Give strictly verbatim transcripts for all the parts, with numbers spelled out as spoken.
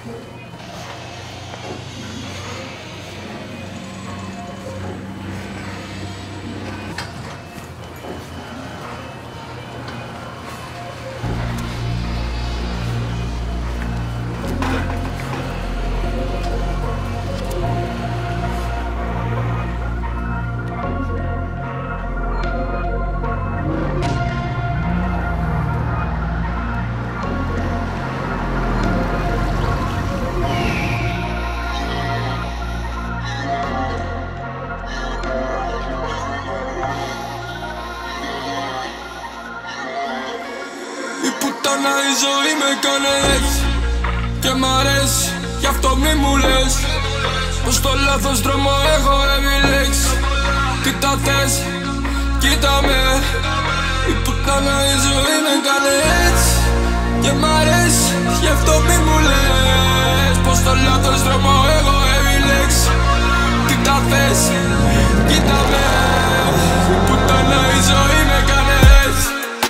Πουτάνα η ζωή με έκανε έτσι και μ' αρέσει, γι' αυτό μη μου λες πως το λάθος δρόμο έχω επιλέξει. Τι τα θες, κοίτα με. Η πουτάνα η ζωή με έκανε έτσι και μ' αρέσει, γι' αυτό μη μου λες πως το λάθος δρόμο έχω επιλέξει. Τι τα θες, κοίτα με. Η πουτάνα η ζωή με έκανε έτσι.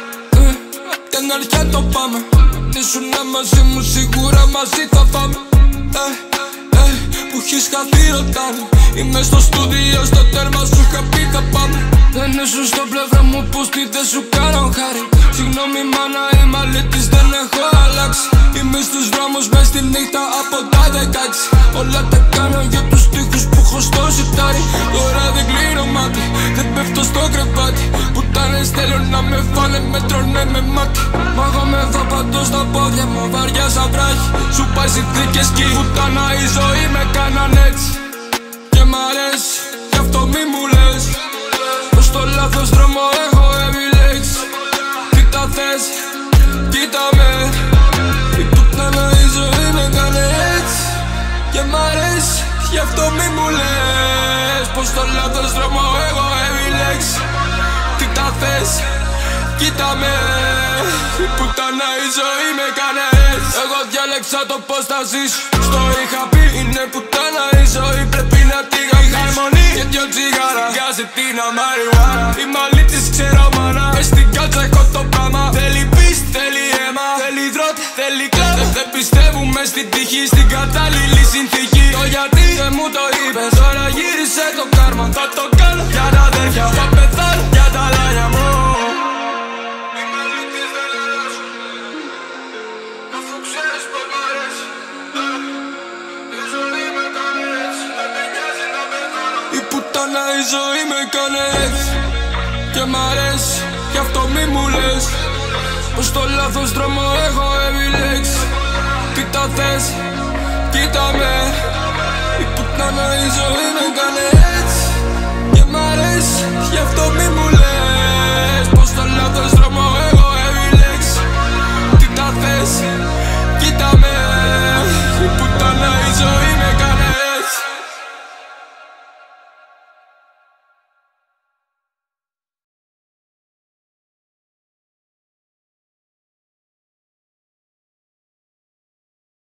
Την αρχιά το πάμε. Ήσουνα μαζί μου, σίγουρα μαζί θα φάμε. ε, ε, Που έχεις χαθεί ρωτάνε. Είμαι στο στούντιο, στο τέρμα σου είχα πει θα πάμε. Δεν ήσουν στο πλευρά μου, πως τι δεν σου κάνω χάρη. Συγγνώμη μάνα, είμαι αλήτης, δεν έχω αλλάξει. Είμαι στους δρόμους μες στη νύχτα από τα δεκαέξι. Όλα τα κάνω για τους τοίχους που έχω στο σιτάρι. Τώρα δεν κλείνω μάτι, δεν πέφτω στο κρεβάτι. Πουτάνες θέλουν να με φάνε, με τρώνε με μάτι. Μα εγώ με δω παντός στα πόδια μου, βαριά σαν βράχη. Σου πάει συνθήκες κι η πουτάνα η ζωή με κάναν έτσι και μ' αρέσει, γι' αυτό μη μου λες πως το λάθος δρόμο έχω επιλέξει. Τι τα θες, κοίτα με. Η πουτάνα η ζωή με κάνει έτσι και μ' αρέσει, γι' αυτό μη μου λες πως το λάθος δρόμο έχω επιλέξει. Τι τα θες, κοίτα με. Η πουτάνα η ζωή με κάνει έτσι. Εγώ διάλεξα το πως θα ζήσω. Στο είχα πει, είναι πουτάνα η ζωή, πρέπει να τη γαμίσω. Χαρμονή και δυο τσιγάρα, βγάζει την αμαριουάνα. Είμαι αλήτης, ξέρω μάνα, μες στην κάτσα έχω το πράγμα. Θέλει πίστη, θέλει αίμα, θέλει δρότη, θέλει κλάμα. Δεν πιστεύουμε στην τύχη, στην κατάλληλη συνθήκη. Το γιατί δεν μου το είπες, τώρα γύρισε το κάρμα. Θα το κάνω για τα αδέρφια, θα πεθάνω για τα λάνια μου. Η ζωή με έκανε έτσι και μ' αρέσει, γι' αυτό μη μου λες πως το λάθος δρόμο έχω επιλέξει. Τι τα θες, κοίτα με. Η πουτάνα η ζωή με έκανε έτσι και μ' αρέσει, γι' αυτό